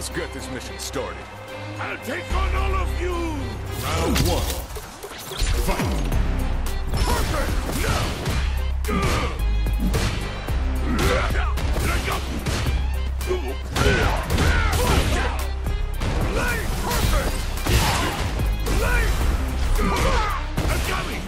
Let's get this mission started. I'll take on all of you! Round one. Fight! Perfect! Now! Let go! Play! Perfect! Play! I got me!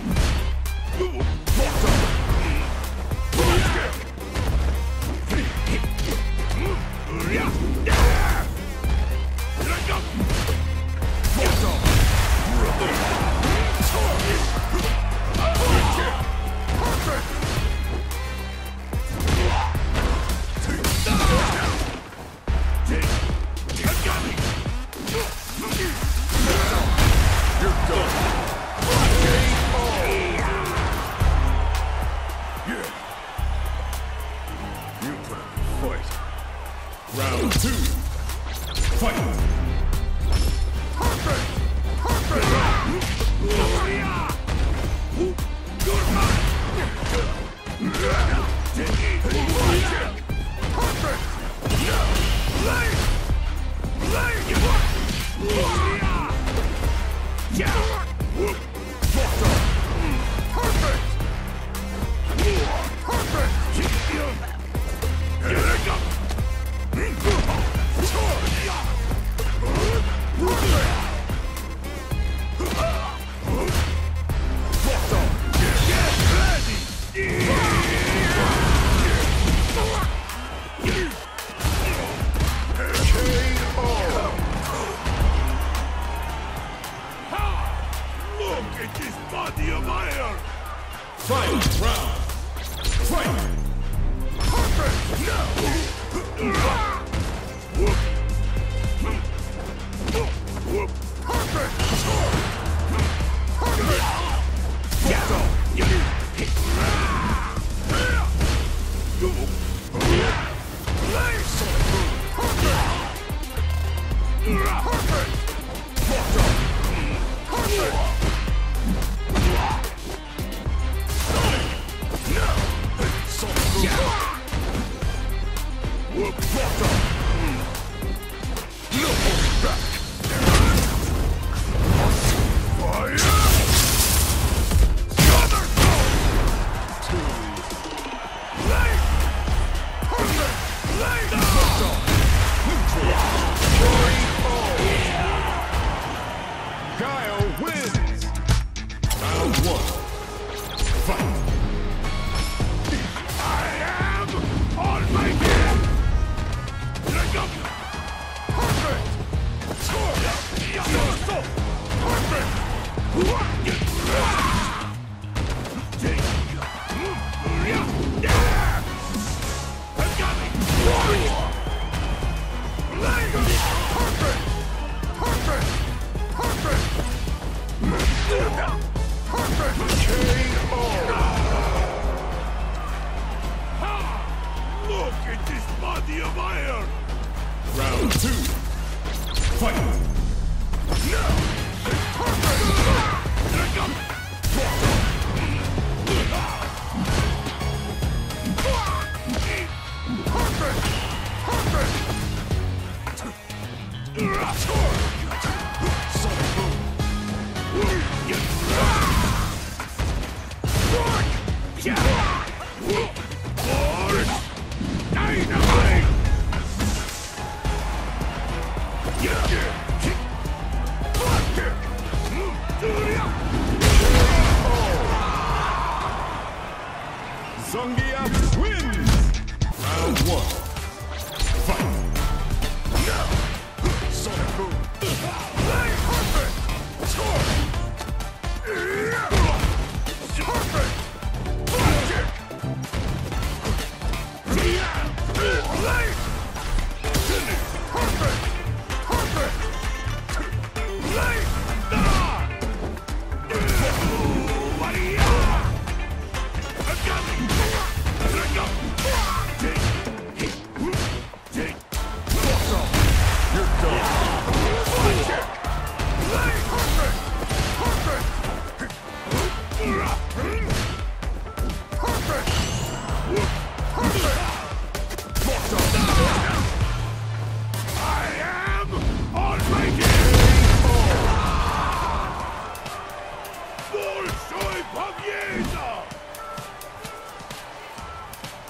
Round two. Fight! Perfect! Perfect! You're mine! Perfect! Play! Play! Perfect! Perfect! Here they go! Look at this body of iron! Fight! Round! Fight! Perfect! Now! Guile wins! Round one. Fight! I am Almighty! Let go! Perfect! Look at this body of iron! Round two. Fight! Zangief wins! Round one. Fight! Sonic boom! Play perfect! Perfect! Play! Perfect! Perfect!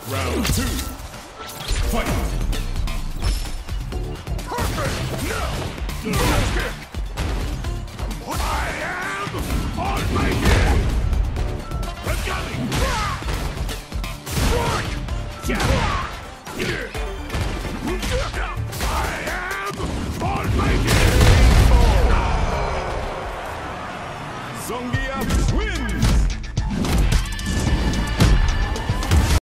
Round 2. Fight! Perfect! Now! Kick!